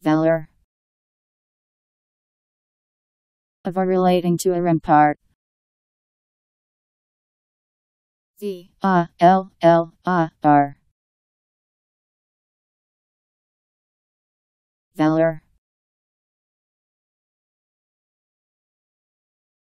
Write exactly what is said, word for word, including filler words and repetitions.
Vallar. Of or relating to a rampart. V A L L A R. Vallar.